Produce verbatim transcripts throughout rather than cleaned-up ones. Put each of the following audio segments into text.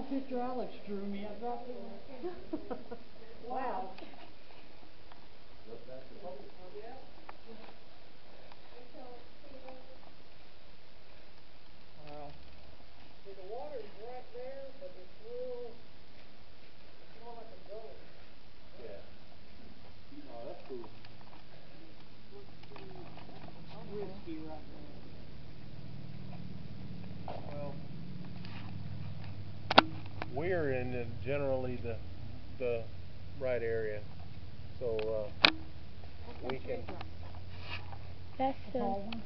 picture Alex drew me. I dropped it. Wow. Wow. See, the water's right there, but it's real, it's more like a gully. Yeah. Oh, that's cool. Risky right now. Well, we're in the, generally the the right area, so uh, we can. That's A the. tall one.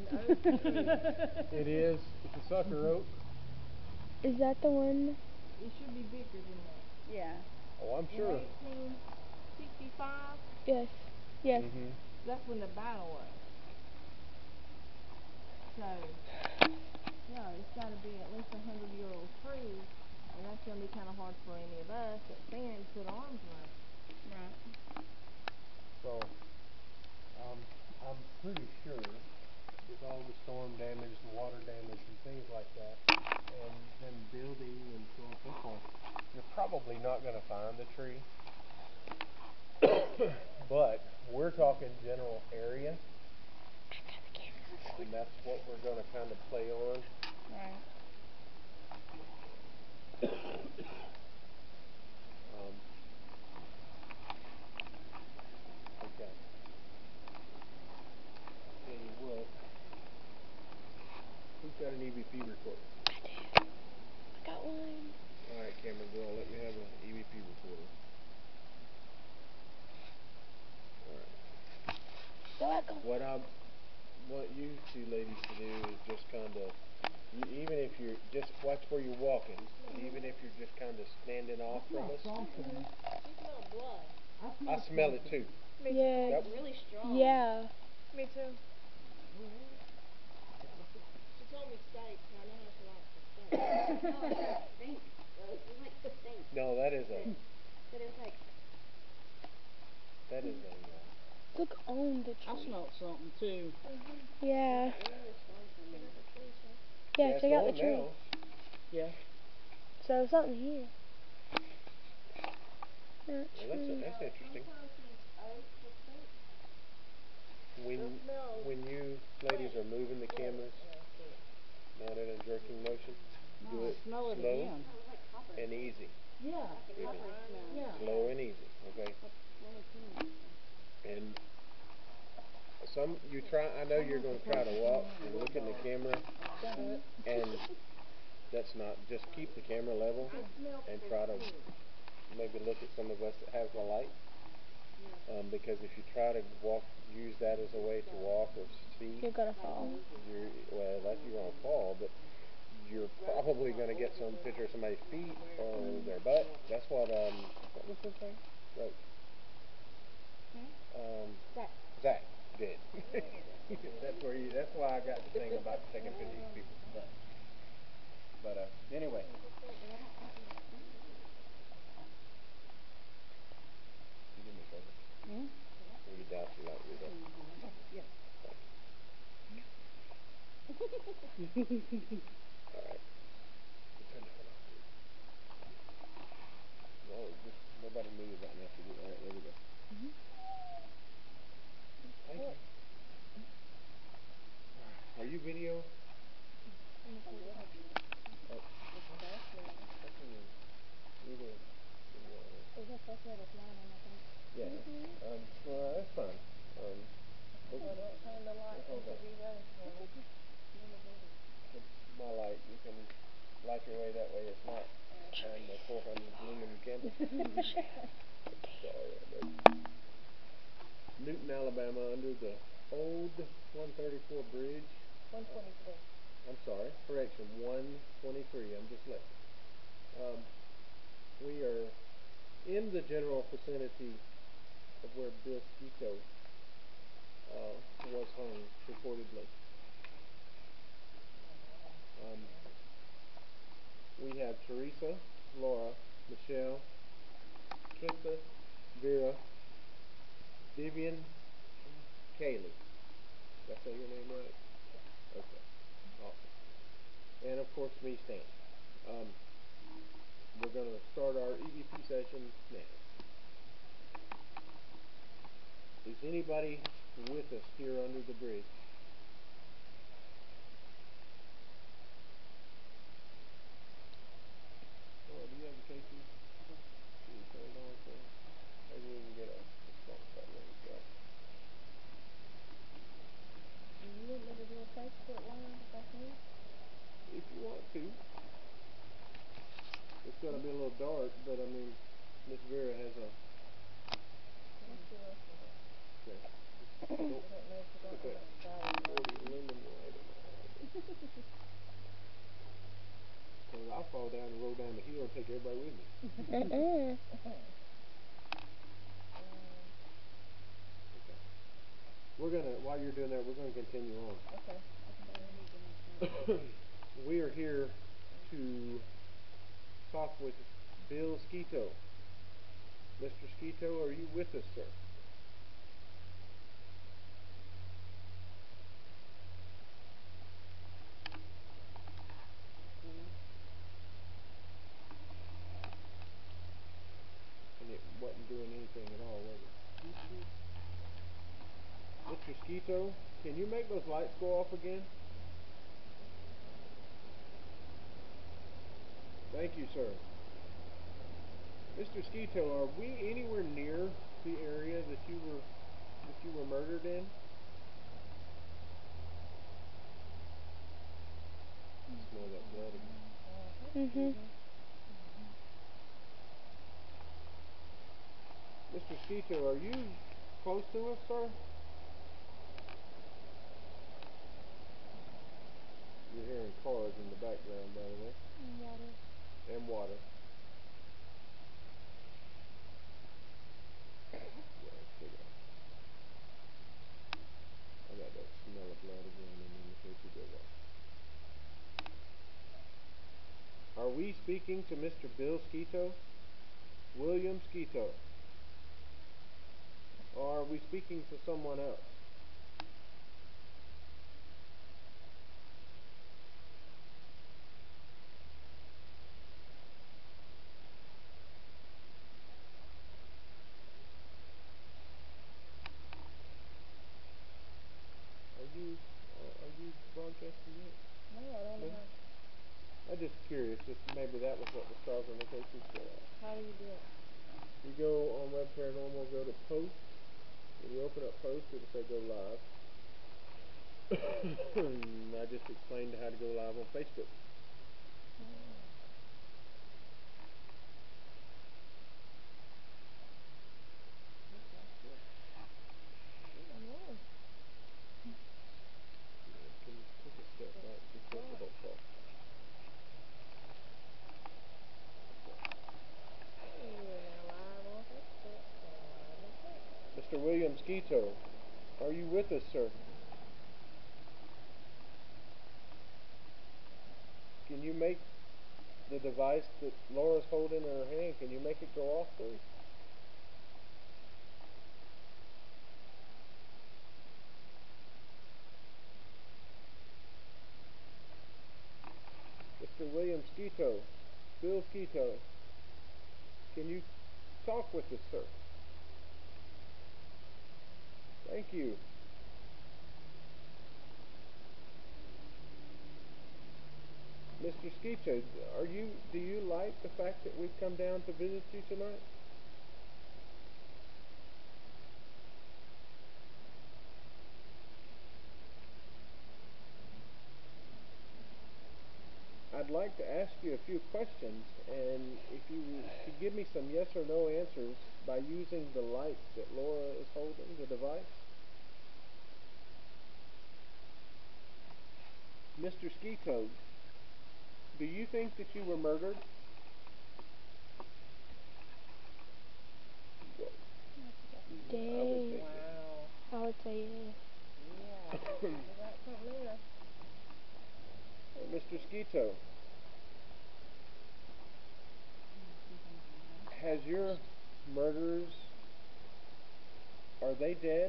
It is. It's a sucker oak. Is that the one? It should be bigger than that. Yeah. Oh, I'm sure. In eighteen sixty-five, Yes. Yes. Mhm. that's when the battle was. So, yeah, it's got to be at least a hundred year old tree, and that's going to be kind of hard for any of us that stand to put arms around. Right. So, um, I'm pretty sure with all the storm damage, the water damage, and things like that, and them building and so on and so forth, you're probably not going to find the tree. But we're talking general area, and that's what we're going to kind of play on. Right. um, okay. Tell you what, who's got an E V P recorder? I do. I got one. All right, camera girl, let me have an E V P recorder. All right. Go back on. What I want you two ladies to do is just kind of, even if you're just watch where you're walking, and even if you're just kind of standing off from us. Something. You smell blood. I smell it too. Me too. Yeah. It's really strong. Yeah. Me too. She told me steak, so I know how she likes the steak. No, it's not stink. Though. You like the stink. No, that is a. But it's like. That is a. Uh, Look on the tree. I smelled something too. Mm-hmm. Yeah. Really strong for me. Yeah, yeah, check out the tree. now. Yeah. So something here. That Well, that's, tree. that's interesting. Sometimes these oaks will stink. When when you ladies are moving the cameras, not in a jerking motion, No, do I it smell it slow again. Oh, it was like copper. and easy. Yeah. Like a Yeah. copper smell. Yeah. Slow and easy, okay? Like lemon tea. And some you try. I know you're going to try to walk and look in the camera, Don't do it. and that's not. Just keep the camera level I smell and try to maybe look at some of us that has the light. Um, because if you try to walk, use that as a way to walk or see, You're gonna fall. you're well, that you're gonna fall, but you're probably gonna get some picture of somebody's feet or their butt. That's what um, what was his name? Right. Um, Zach. Zach did. That's where you. That's why I got the thing about taking pictures of people's butt. But uh, anyway. You do me a favor. Hmm? Will you douse your light with that? Yeah. All right. You turn that one off, please. No, just nobody move right now. All right, there we go. Mm-hmm. Thank you. Are you video? Oh. Either. Is it supposed to have a slide on, I think? Yeah. Mm-hmm. Um. Well, that's fine. Um. Well, don't turn the light until we ready for it. My light, you can light your way that way. It's not on the four hundred lumen candle. Sorry, I know. Newton, Alabama, under the old one thirty-four bridge. one twenty-three. I'm sorry, correction, one twenty-three. I'm dyslexic. Um, we are in the general vicinity of where Bill Sketoe uh, was hung, reportedly. Um, we have Teresa, Laura, Michelle, Kenta, Vera, Vivian, Kaylee. Did I say your name right? Okay. Awesome. And of course me, Stan. Um, we're going to start our E V P session now. Is anybody with us here under the bridge? Oh, do you have the K C? Can you turn it on for us? Maybe we can get a response that way as well. Do you want me to do a Facebook Live if I can? If you want to. It's going to be a little dark, but I mean, Miss Vera has a... Let's do this one. Okay. I don't know if you got Put one that outside or forty not. lemon light in my eye. Because I'll fall down and roll down the hill and take everybody with me. Uh-uh. Okay. We're going to, while you're doing that, we're going to continue on. Okay. We are here to talk with Bill Sketoe. Mister Sketoe, are you with us, sir? And it wasn't doing anything at all, was it? Mister Sketoe, can you make those lights go off again? Thank you, sir. Mister Sketoe, are we anywhere near the area that you were that you were murdered in? Smell that blood again. Mhm. Mister Sketoe, are you close to us, sir? You're hearing cars in the background, by the way. Water. And water. Yeah, check it out. I got that smell of blood again, and then the K C goes off. Are we speaking to Mister Bill Sketoe? William Sketoe? Or are we speaking to someone else? Are you are, are you broadcasting yet? No, I don't No? know. I'm just curious if maybe that was what was causing the K C to go off. How do you do it? You go on Webb Paranormal, go to post. When you open up post, it'll say go live. And I just explained how to go live on Facebook. Can you take a step back just so it don't fall? Mister William Sketoe, are you with us, sir? Can you make the device that Laura's holding in her hand, can you make it go off, please? Mister William Sketoe, Bill Sketoe, can you talk with us, sir? Thank you. Mister Sketoe, are you, do you like the fact that we've come down to visit you tonight? I'd like to ask you a few questions, and if you could give me some yes or no answers by using the light that Laura is holding, the device. Mister Sketoe, do you think that you were murdered? Dang. I would think Wow. I would say yes. Yeah. We got something there. that. Mister Sketoe, has your murderers, are they dead?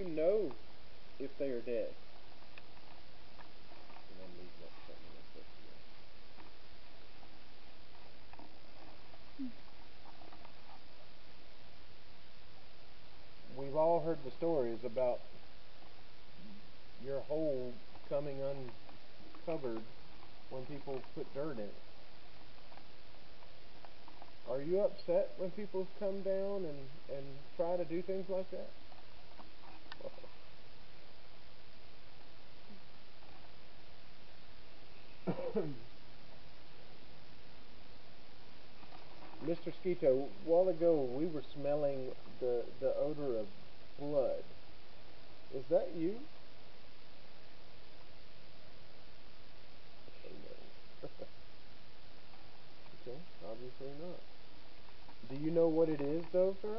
know if they are dead? And I'm leaving up something real quick here. We've all heard the stories about your hole coming uncovered when people put dirt in it. Are you upset when people come down and, and try to do things like that? Mister Sketoe, a while ago we were smelling the, the odor of blood. Is that you? Oh, no. Okay, obviously not. Do you know what it is, though, sir?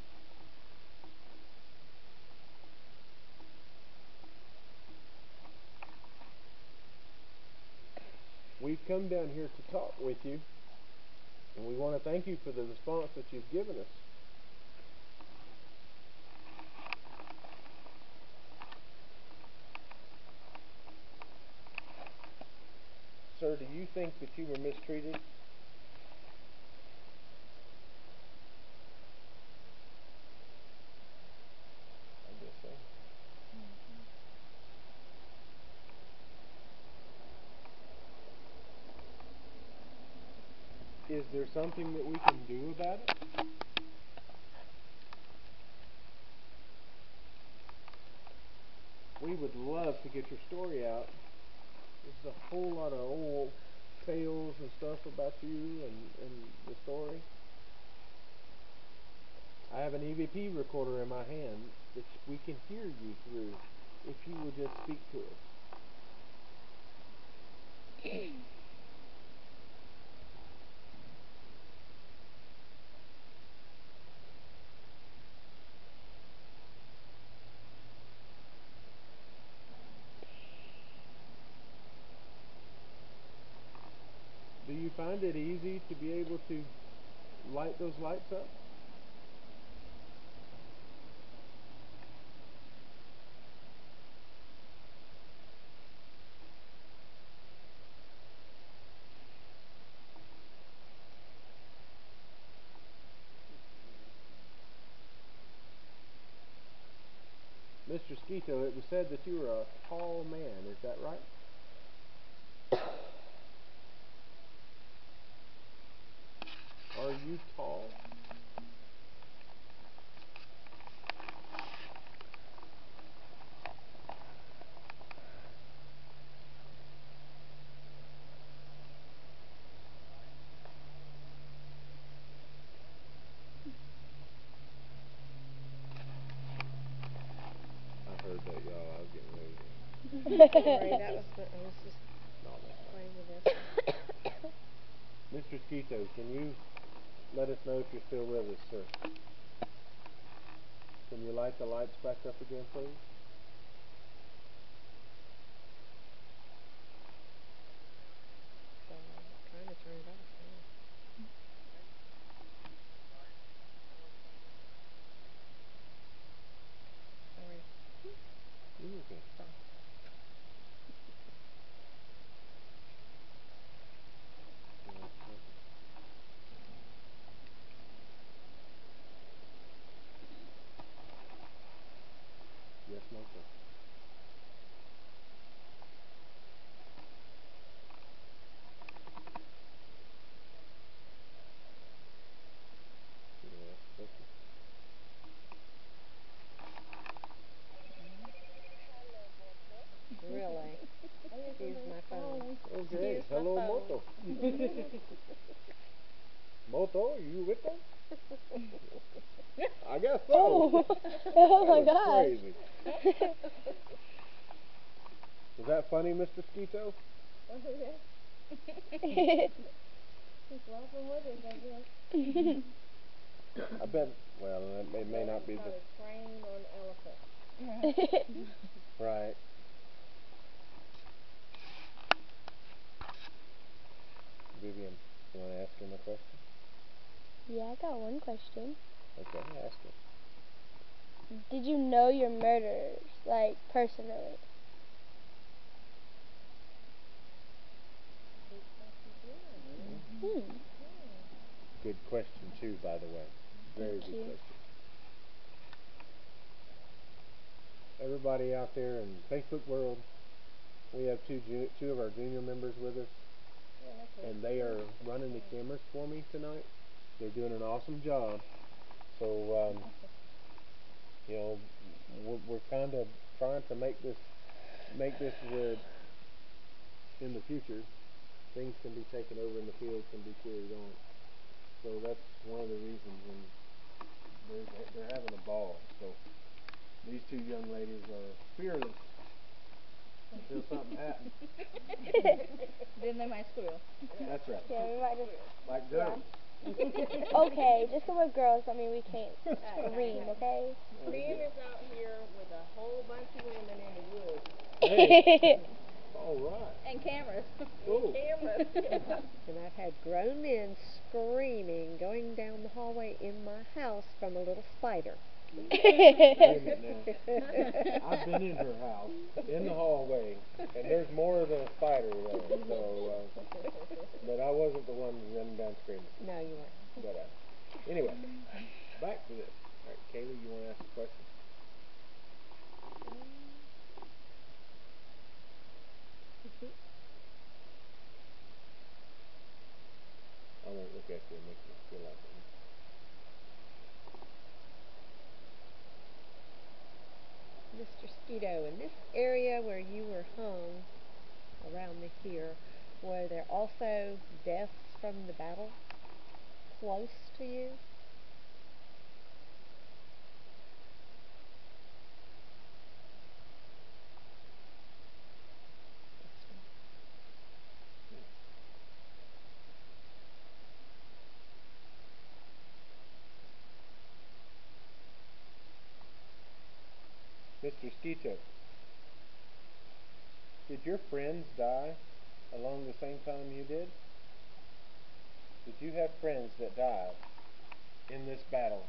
We've come down here to talk with you, and we want to thank you for the response that you've given us. Sir, do you think that you were mistreated? I guess so. Is there something that we can do about it? We would love to get your story out. There's a whole lot of old tales and stuff about you and, and the story. I have an E V P recorder in my hand that we can hear you through if you will just speak to us. Do you find it easy to be able to light those lights up? Mister Sketoe, it was said that you were a tall man, is that right? Are you tall? I heard that, y'all. I was getting ready to... Sorry, that was, I was just No, that's fine. playing with this. Mister Sketoe, can you let us know if you're still with us, sir? Can you light the lights back up again, please? So I'm trying to turn it off now. Sorry. You're okay. Stop. Yeah, thank you. Yes, no, sir. Yeah, thank you. Really? Excuse my phone. Okay, Excuse my hello, phone. Moto. Moto, you with us? I guess so. Oh, oh my That was gosh. crazy. Was that funny, Mister Sketoe? Oh, yeah. He's laughing with us, I guess. I bet, well, it may, may not be It's the... called a train on elephant. Right. Vivian, you want to ask him a question? Yeah, I got one question. Okay, ask him. did you know your murderers, like, personally? Hmm. Good question too, by the way. Very Thank good you. question. Everybody out there in Facebook world, we have two ju- two of our junior members with us, and they are running the cameras for me tonight. They're doing an awesome job. So, um, you know, we're, we're kind of trying to make this make this where in the future things can be taken over and the field can be carried on. So that's one of the reasons, and they're they're having a ball. So these two young ladies are fearless until something happens. Then they might squeal. That's right. Yeah, we might just. Like Yeah. girls. Okay, just 'cause we're girls don't mean we can't scream, okay? Ben is out here with a whole bunch of women in the woods. Hey. All right. And cameras. Cool. Cameras. And I've had grown men screaming going down the hallway in my house from a little spider. Wait a minute now. I've been in her house, in the hallway, and there's more than a spider there. So, uh, but I wasn't the one running down screaming. No, you weren't. But uh, anyway, back to this. All right, Kaylee, you want to ask a question? I won't look at you and make you feel like it. Mister Sketoe, in this area where you were hung around the here, were there also deaths from the battle close to you? Mister Sketoe, did your friends die along the same time you did? Did you have friends that died in this battle?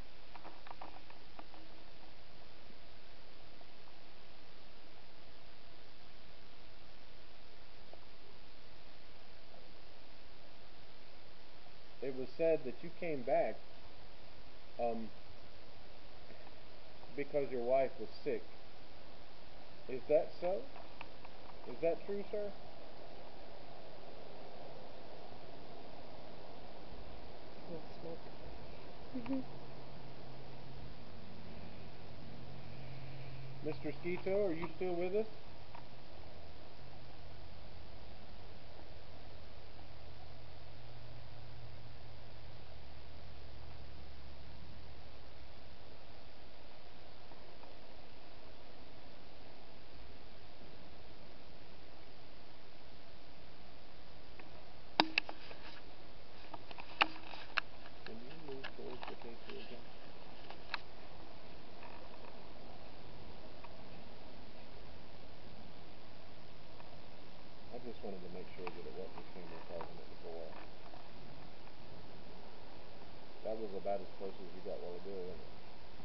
It was said that you came back um, because your wife was sick. Is that so? Is that true, sir? Smell smoke. Mhm. Mister Sketoe, are you still with us? Can you move towards the paper again? I just wanted to make sure that it wasn't the camera causing it to go off. That was about as close as you got while ago, wasn't it?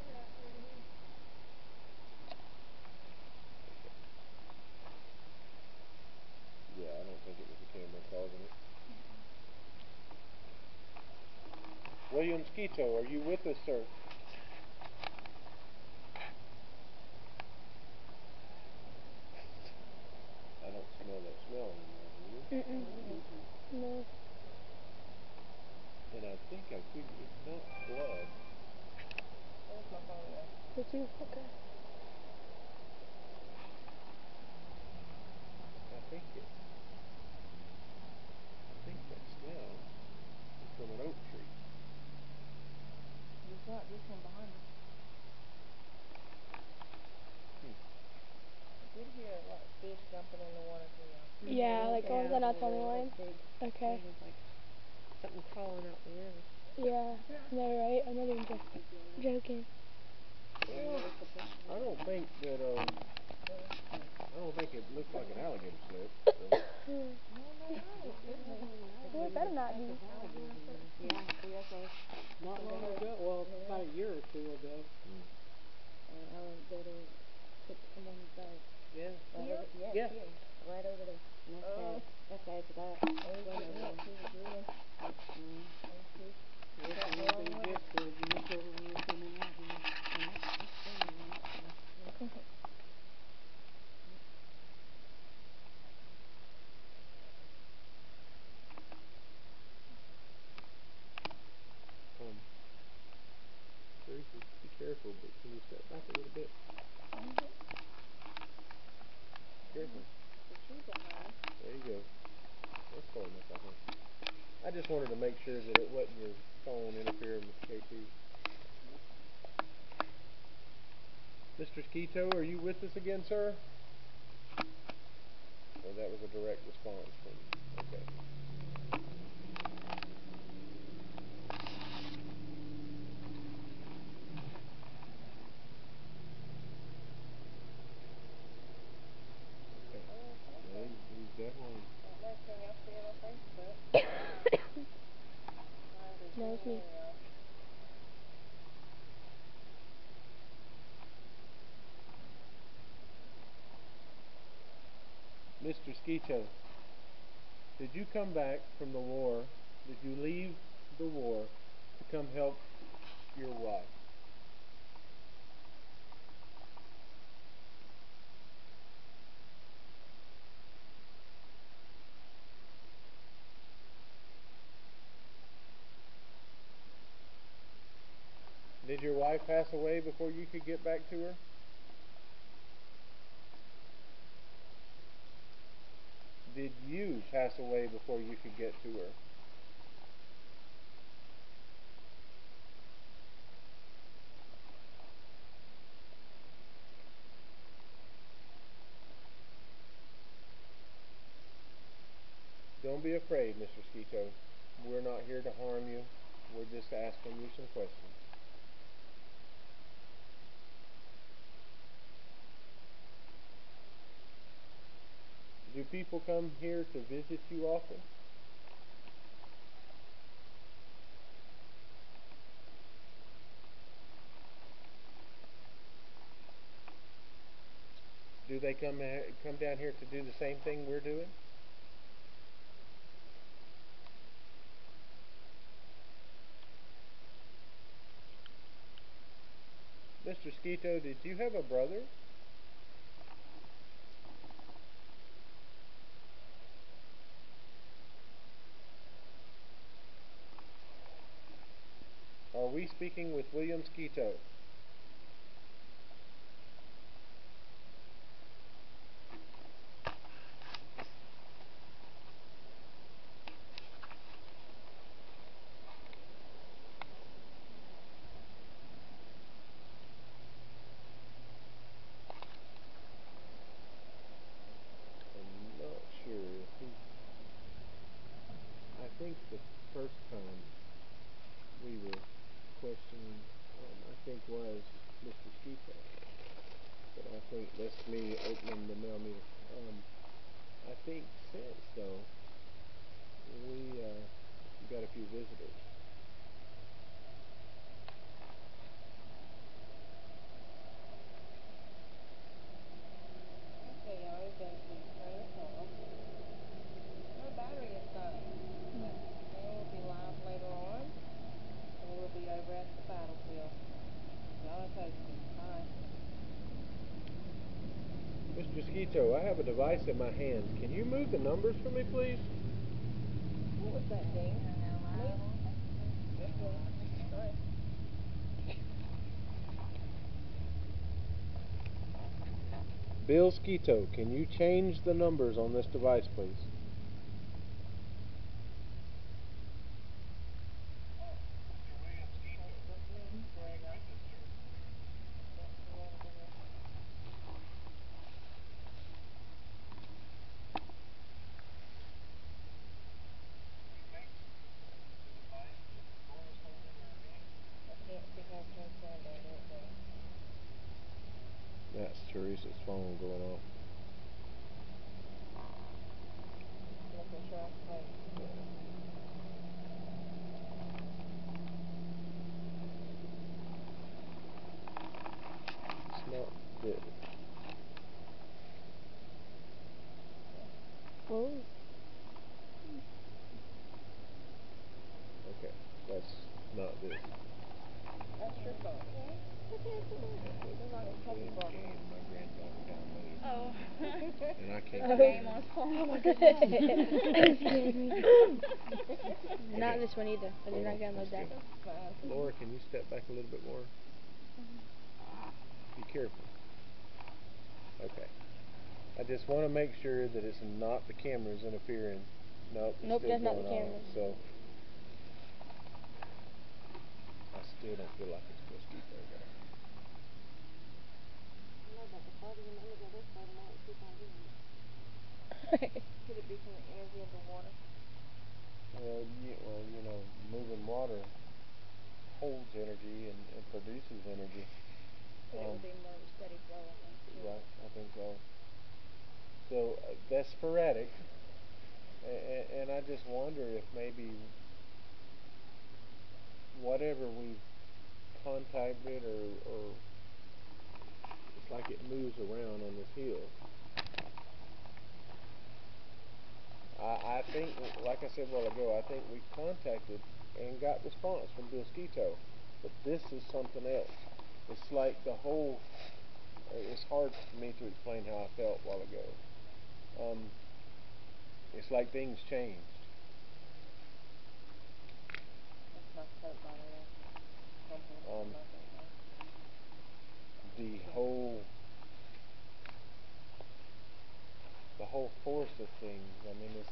Yeah, I don't think it was the camera causing it. William Sketoe, are you with us, sir? I don't smell that smell anymore, do you? Mm-mm. No. And I think I could, it's not blood. Did you? Okay. I think it, I think that smell is from an oak tree. You've got this one behind us. Hmm. I did hear a lot of fish jumping in the water too, y'all. Yeah, like, oh, is that not the only really one? big. Okay. Sounded like something crawling out the river. Yeah. No, right? I'm not even jo- joking. Well, I don't think that, um, I don't think it looks like an alligator snake. So. No, no, no. It could be. Well, it better not be. Yeah, Not long ago, well, about a year or two ago. Mm. Yeah. Here, right over there. And that's Oh. bad. That's bad for that. Oh, Right putting over it there. to the grill. Mm. Okay. Yes, Got and the it'll wrong be way. just good. You look over when we're coming out here. And it's, it's spinning on it. Yeah. Um, Teresa, be careful, but can you step back a little bit? Careful. The trees are high. There you go. That's far enough, I think. I just wanted to make sure that it wasn't your phone interfering with K T. Mister Sketoe, are you with us again, sir? Or that was a direct response from, okay. Okay. Yeah, he's, he's definitely. Not much thing I see on Facebook. No, it's me. Mister Sketoe, did you come back from the war? Did you leave the war to come help your wife? Did your wife pass away before you could get back to her? Did you pass away before you could get to her? Don't be afraid, Mister Sketoe. We're not here to harm you. We're just asking you some questions. Do people come here to visit you often? Do they come come down here to do the same thing we're doing? Mister Sketoe, did you have a brother? Are we speaking with William Sketoe? I'm not sure. He, I think the first time we were questioning, um, I think was Mister Sketoe. But I think that's me opening the mail meter. Um, I think since though, we uh, got a few visitors. Okay, y'all, it's going to turn this off. My battery is dying. But then we'll be live later on. And we'll be over at the battlefield. Y'all are posted. Bye. Mister Sketoe, I have a device in my hand. Can you move the numbers for me, please? What was that, Dean? Me? Yes, ma'am. Sorry. Bill Sketoe, can you change the numbers on this device, please? I can't see how to turn that right now. That's Teresa's phone going off. Making sure I'm posted. It's not good. and I can't Oh. kill Game him. on his phone. Oh my goodness. That scared me. Not Okay. this one either. I did Hold not on, download let's that. go. Fine. Laura, can you step back a little bit more? Be careful. Okay. I just want to make sure that it's not the cameras interfering. Nope, it's Nope, still that's not the going on. camera. So I still don't feel like it's Bill Sketoe though. I know, but the farther you let me go this way, the more it keeps on doing it. Could it be from the energy of the water? Well, you, well, you know, moving water holds energy and, and produces energy. But it Um, would be more of a steady flow, I think, too. Right, I think so. So uh, that's sporadic, and, and I just wonder if maybe whatever we've contacted, or, or it's like it moves around on this hill. I, I think, like I said a while ago, I think we contacted and got response from Bill Sketoe, but this is something else. It's like the whole, it's hard for me to explain how I felt a while ago. Um, it's like things changed. That's not coat, by the way. Something Um, like that. the whole, the whole force of things. I mean, it's,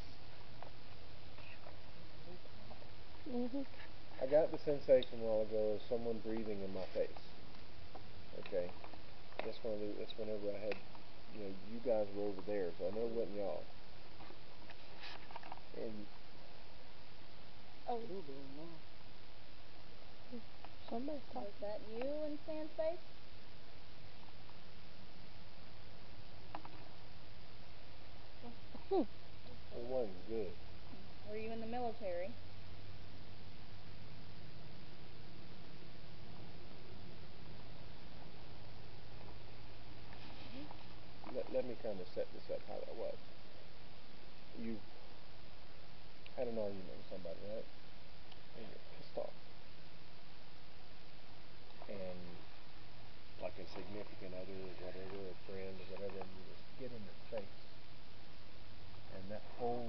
Mhm. I got the sensation a while ago of someone breathing in my face. Okay, that's one of the, that's whenever I had, you know, you guys were over there, so I know it wasn't y'all. And Oh, You're doing now. somebody's Was talking. that you in Stan's face? Hmm. it wasn't good. Were you in the military? Let, let me kind of set this up how that was. You had an argument with somebody, right? And you're pissed off. And like a significant other or whatever, a friend or whatever, and you just get in their face. And that whole,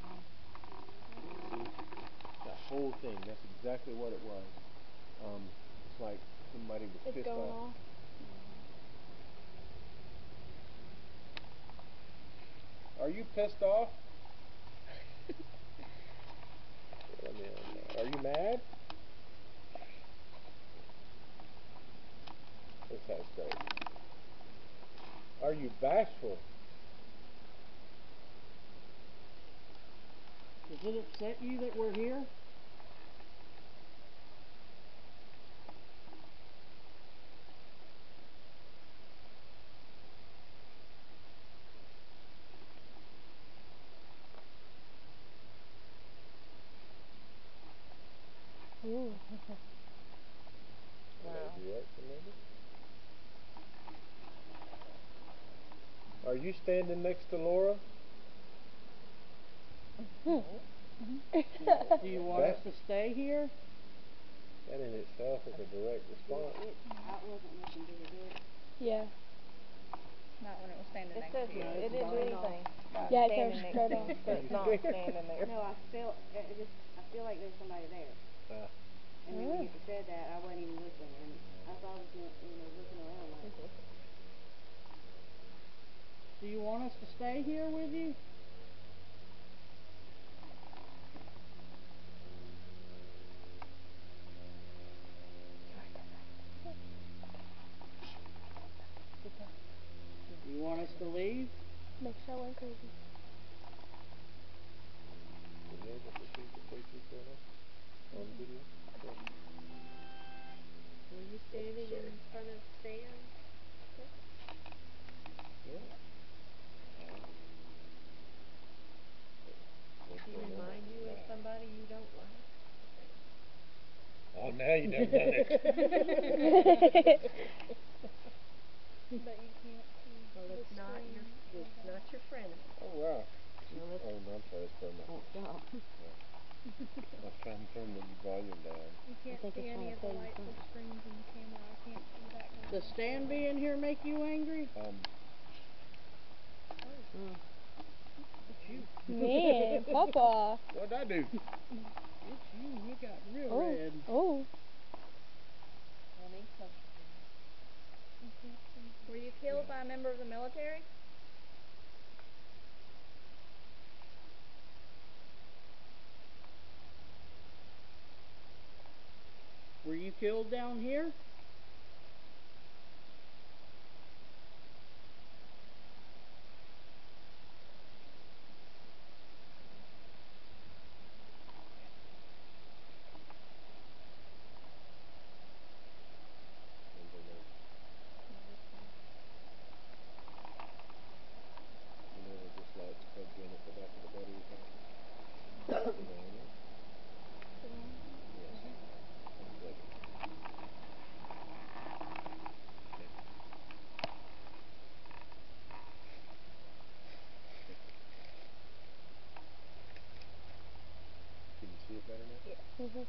see, that whole thing, that's exactly what it was. Um, it's like somebody was It's pissed going off. off. Are you pissed off? Let me, uh, are you mad? This sounds great. Are you bashful? Does it upset you that we're here? Ooh. Delayed reaction, maybe? Are you standing next to Laura? Hmm. Do you want That- us to stay here? That in itself is a direct response. It, I wasn't looking, did it do it? Yeah. Not when it was standing It next says to you. No, it it's didn't do gone off. anything. by Yeah, it standing goes next straight to off. you, but it's not standing there. No, I feel, it it just, I feel like there's somebody there. Uh, And then when Mm. you said that, I wasn't even looking, and I thought I was gonna, you know, looking around like. Do you want us to stay here with you? You want us to leave? Makes her went crazy. were you able to see the Bluetooth going on? On video? Cool. Were you standing Sorry. in front of Stan? Yeah. Did he remind you of somebody you don't like? Oh, now you done done it. But you can't see Well, the it's not your, screen. it's not your frenemy. Oh, wow. No, that's, Oh, no, I'm sorry, it's turned up. won't stop. I was trying to turn the volume down. You can't think see it's any trying of to the tell you lights or something. screens in the camera. I can't see the background. Does Stan being here make you angry? Um, Oh. Mm. It's you. Man, Papa. What'd I do? It's you. You got real Oh, red. oh. I need comfortable. Were you killed by a member of the military? Were you killed down here? You know where this light's plugged in at the back of the battery pack? You know where? Yes. Unplug it. Okay. Can you see it better now? Mhm.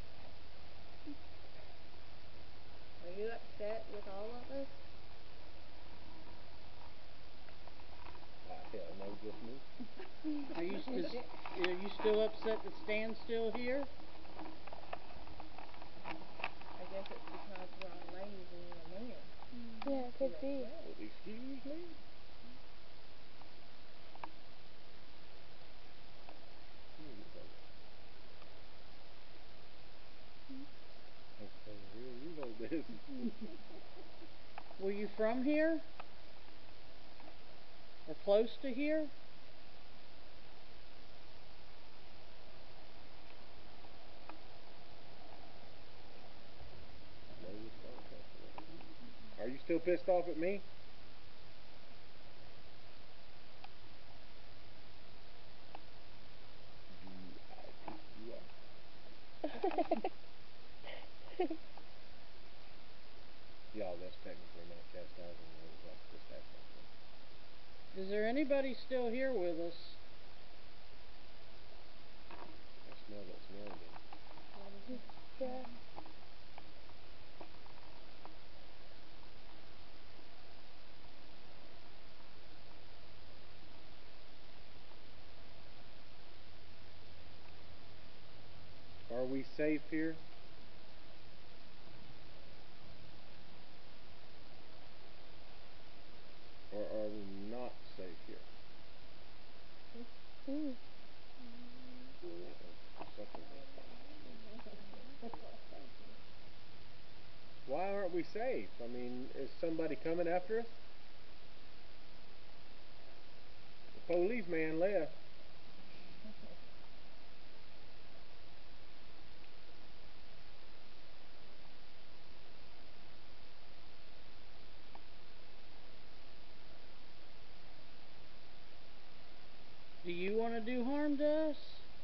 Are you upset with all of us? Ah, hell no, just me. Are you st- are you still upset that Stan's still here? I guess it's because we're all lazy and men. Yeah, it could be. Excuse me? Okay, here, you hold this. Were you from here? Or close to here? No response after that. Are you still pissed off at me? Do I piss you off? Y'all, that's technically not chastising. I was like, just ask that question. Is there anybody still here with us? I smell that smell again. Yeah. Are we safe here? Or are we not safe here? Mm. Why aren't we safe? I mean, is somebody coming after us? The police man left. Do you want to do harm to us?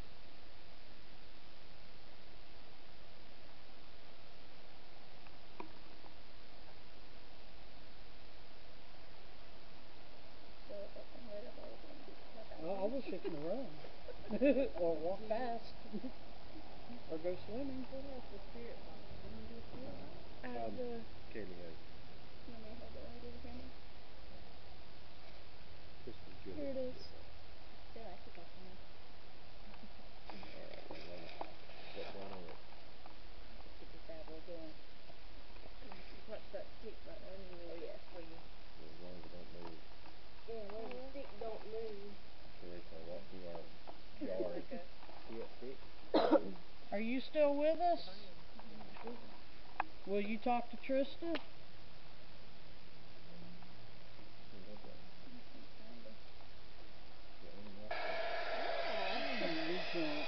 Oh, I was fixing to run. Or walk fast. Or go swimming. Who has the spirit box? You want to do a spirit box? I have Um, the. Kaylee has. You want me to hold it while you do the camera? Crystal Jill. Here it is. Still, I keep off on this. Alright, well, run it. Step right on it. Let's get this bad boy going. Touch that speak button and then Oh, release yes. it for you. As long as it don't move. Yeah, long as the stick don't move. Teresa, walk through our yard. Okay. See that stick? Are you still with us? Will you talk to Trista? Where'd that go? The on and off. You can't.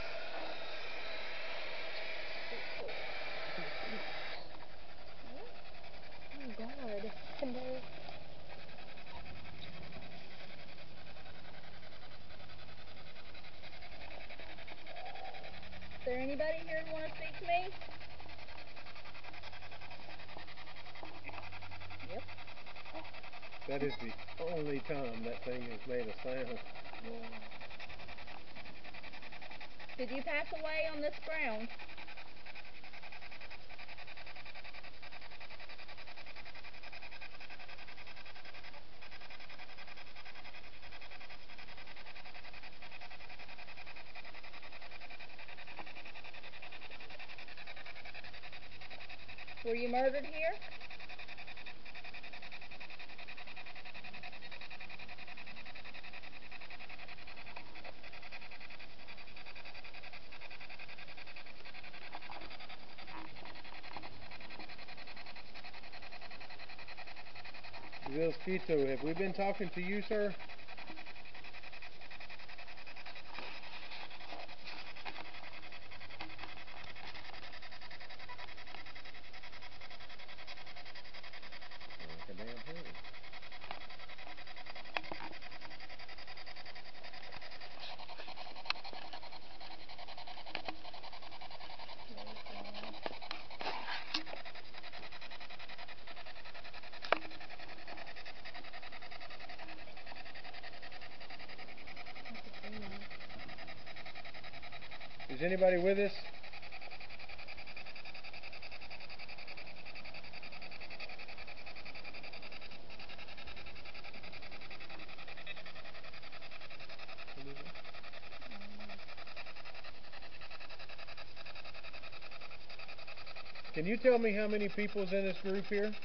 Oh God. Somebody. Is there anybody here who want to speak to me? Yep. That is the only time that thing has made a sound. Did you pass away on this ground? Were you murdered here? Bill Sketoe, have we been talking to you, sir? Like a damn thing. Is anybody with us? Can you tell me how many people's in this group here?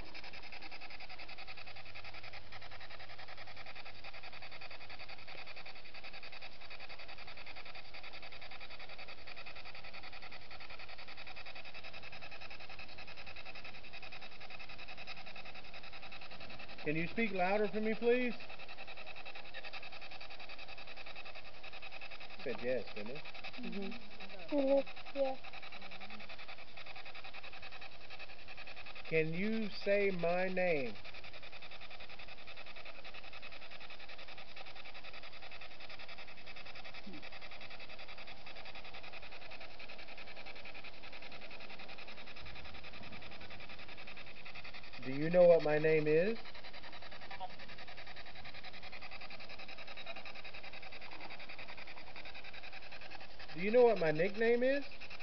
Can you speak louder for me, please? Said yes, didn't it? Mm-hmm. Mm-hmm. Yeah. Can you say my name? Do you know what my name is? Do you know what my nickname is?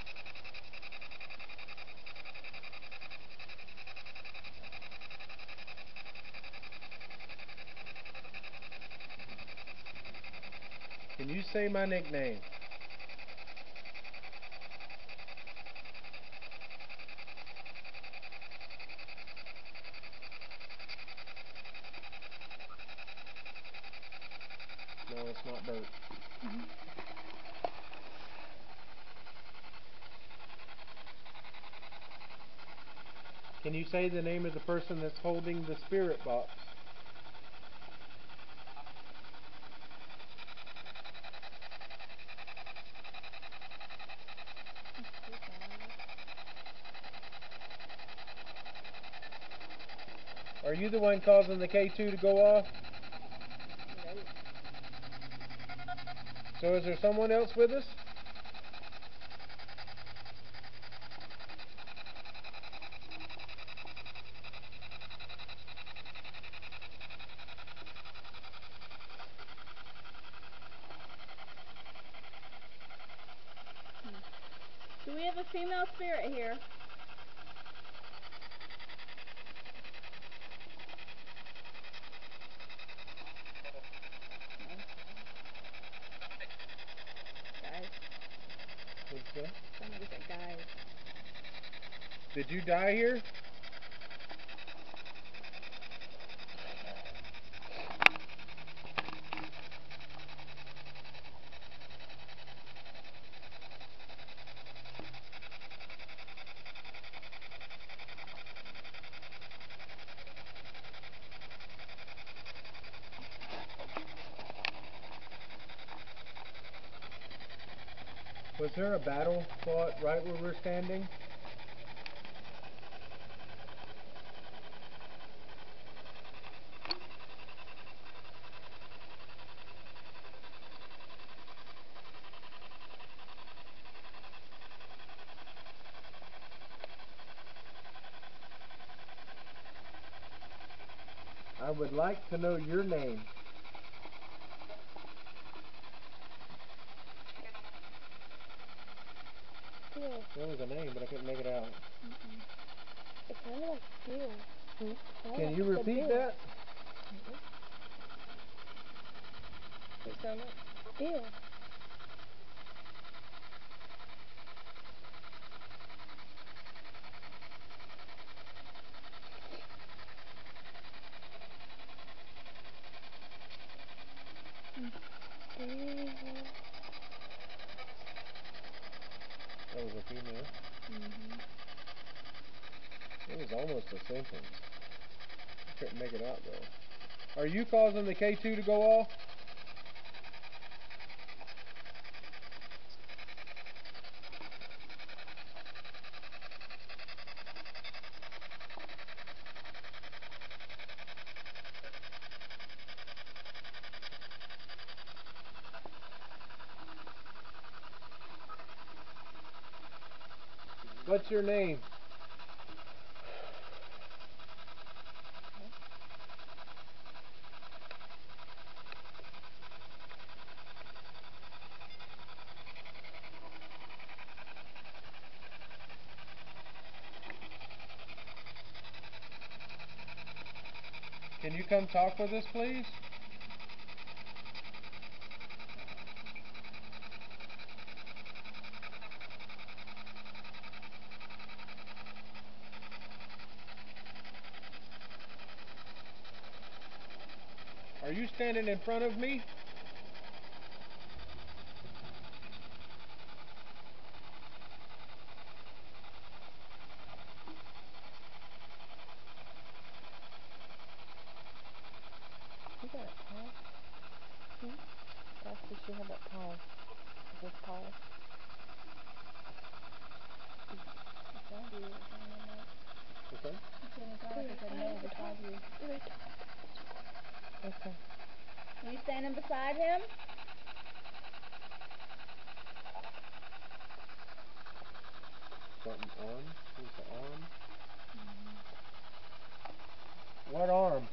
Can you say my nickname? No, it's not Bert. Mm-hmm. Can you say the name of the person that's holding the spirit box? Are you the one causing the K two to go off? Nope. So is there someone else with us? Do we have a female spirit here? Guys. What's that? Somebody said guys. Did you die here? Was there a battle fought right where we're standing? I would like to know your name. Bill. There was a name, but I couldn't make it out. Mm-mm. It sounded like Bill. Hmm? Can like you the repeat Bill. that? Who sound like? Bill. That was a female. Mhm. It was almost a sentence. Couldn't make it out though. Are you causing the K two to go off? What's your name? Can you come talk with us, please? Are you standing in front of me? You got it, Paul. Hmm? That's what you have at Paul. Is this Paul? Beside you, it's on the right. Okay. He said it's all like a no beside you. Okay. Are you standing beside him? Something arm? What's the arm? Mm-hmm. What arm?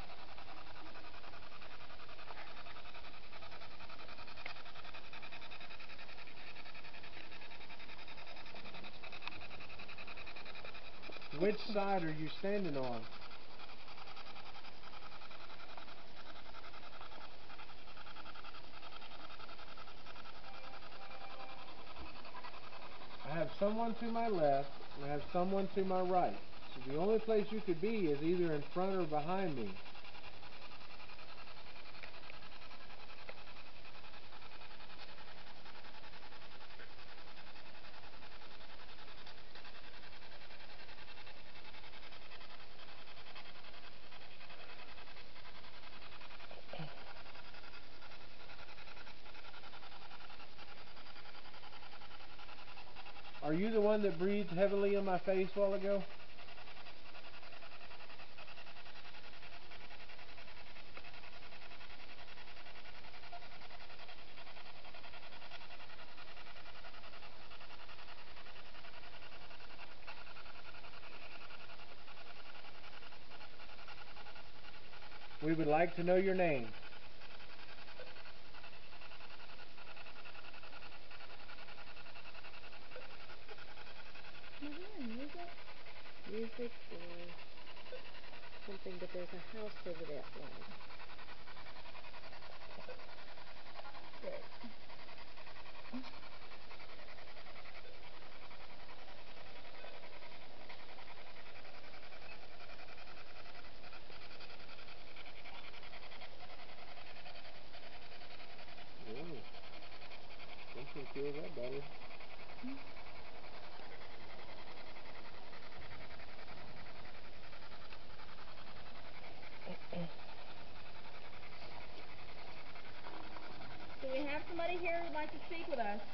Which side are you standing on? I have someone to my left, and I have someone to my right. So the only place you could be is either in front or behind me. Are you the one that breathed heavily in my face a while ago? We would like to know your name. Music or something, but there's a house over that way. Ooh. Something feels that better. Do we have somebody here who'd like to speak with us?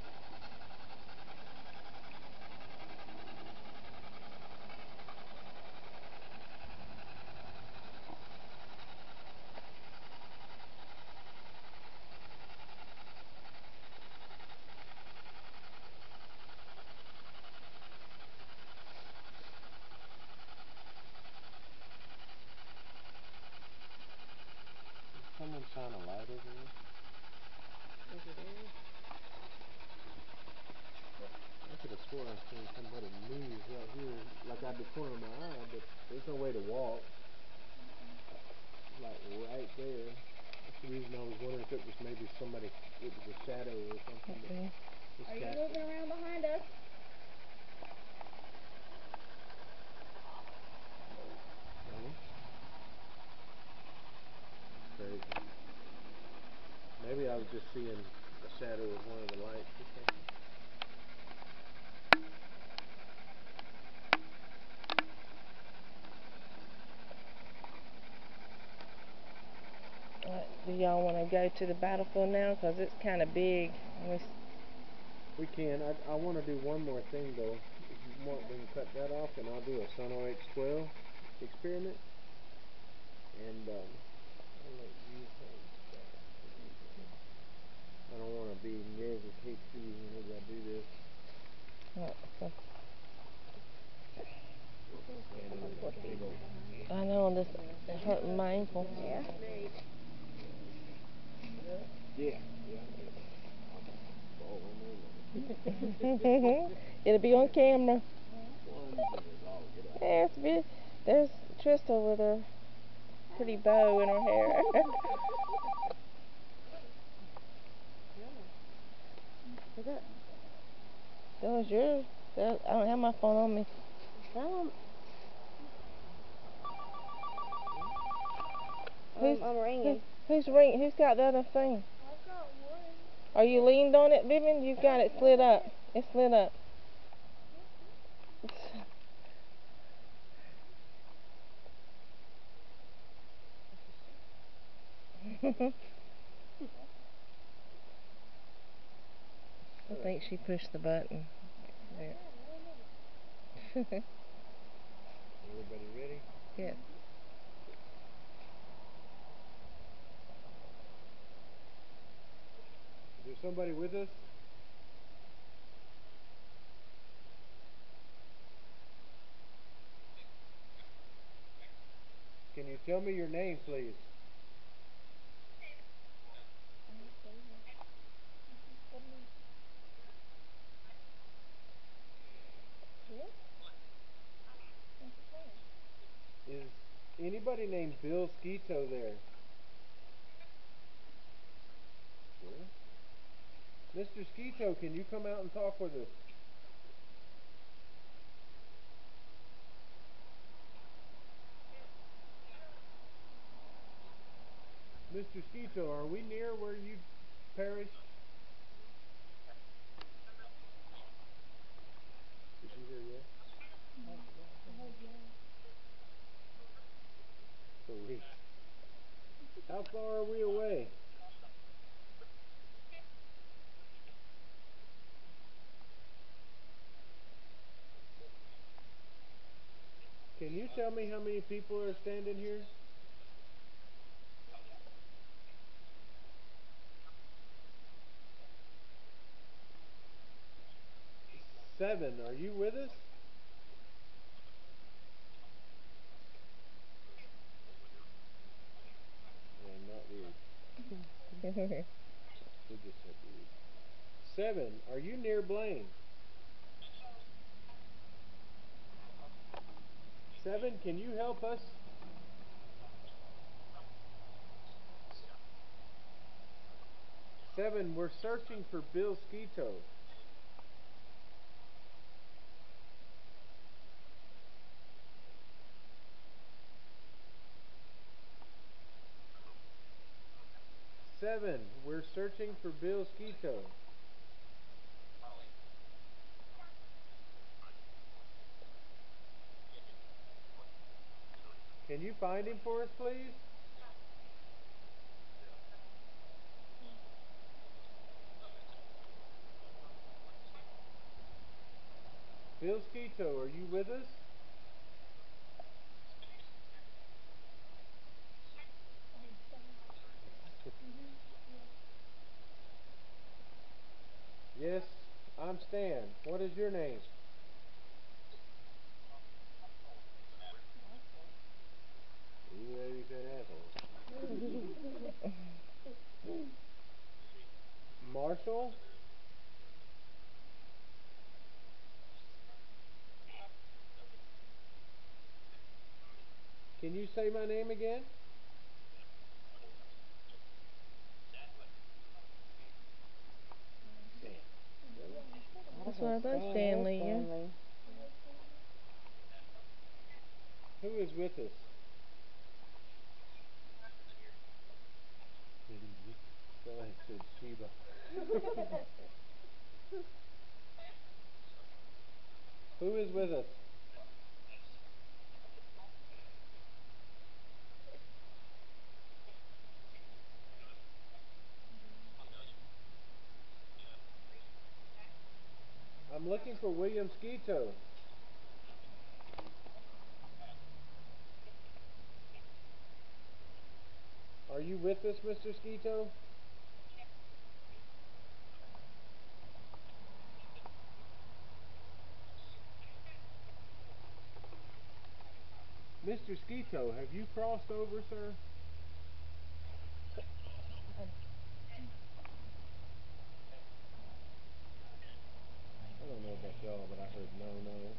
Someone shine a light over there. Over there. I could have swore I seen somebody move right here, like out the corner of my eye, but there's no way to walk. Like right there. That's the reason I was wondering if it was maybe somebody, it was a shadow or something. Mm-mm. That was Are you casting. moving around behind us? No. Crazy. Maybe I was just seeing the shadow of one of the lights or something. Uh, do y'all want to go to the battlefield now? Because it's kind of big. And it's- We can. I, I want to do one more thing though. If you want, we can cut that off, and I'll do a Sonar X twelve experiment. And um, I'll let you hold that. I don't want to be near the H P whenever I do this. uh, so- And in a big old. I know this it hurting my ankle. Yeah. Yeah. Yeah. All on It'll be on camera. One zero. Oh, get out. There's Vi- there's Trista with her pretty bow in her hair. Is that? That was yours. That, I don't have my phone on me. Um, Who's, I'm, I'm who, ringing. who's ring? Who's got the other thing? I've got one. Are you leaned on it, Vivian? You've got it slid up. It's slid up. I think she pushed the button. There. Everybody ready? Yes. Is there somebody with us? Can you tell me your name, please? Is anybody named Bill Sketoe there? Sure. Mister Sketoe, can you come out and talk with us? Mister Sketoe, are we near where you perished? Did you hear yes? So we. How far are we away? Can you tell me how many people are standing here? Seven. Are you with us? Yeah, not weird. We just said weird. Seven. Are you near Blaine? Seven. Can you help us? Seven. We're searching for Bill Sketoe. Seven. We're searching for Bill Sketoe. Can you find him for us, please? Bill Sketoe, are you with us? Yes, I'm Stan. What is your name? Either way, you said asshole. Marshall? Can you say my name again? That's what I thought, Stanley. Yeah. Who is with us? So let's see. said Sheba. Who is with us? I'm looking for William Sketoe. Are you with us, Mister Sketoe? Mister Sketoe, have you crossed over, sir? I don't know about y'all, but I heard no, no.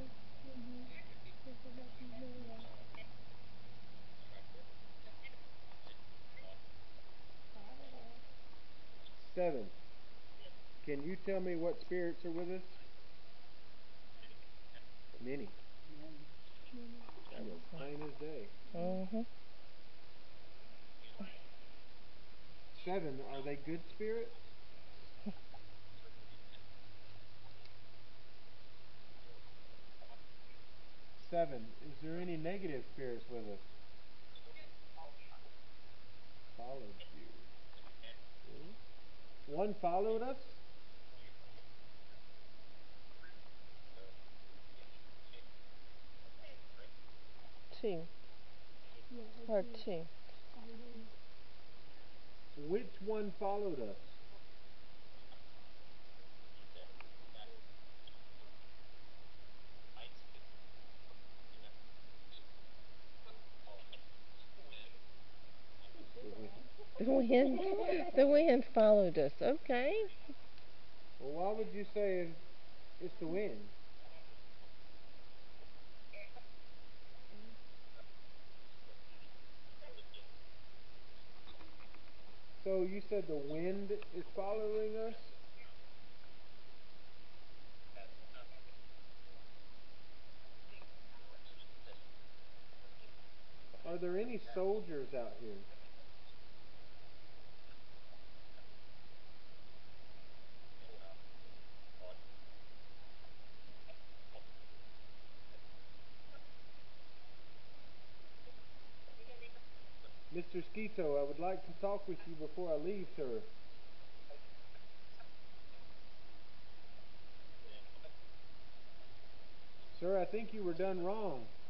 Seven. Can you tell me what spirits are with us? Many. That was plain as day. Mhm. Seven, are they good spirits? Seven, is there any negative spirits with us? Followed you. Really? One followed us? Two. Or two. Which one followed us? The wind. The wind followed us. Okay. Well, why would you say it's the wind? So you said the wind is following us? Are there any soldiers out here? Mister Sketoe, I would like to talk with you before I leave, sir. Sir, I think you were done wrong.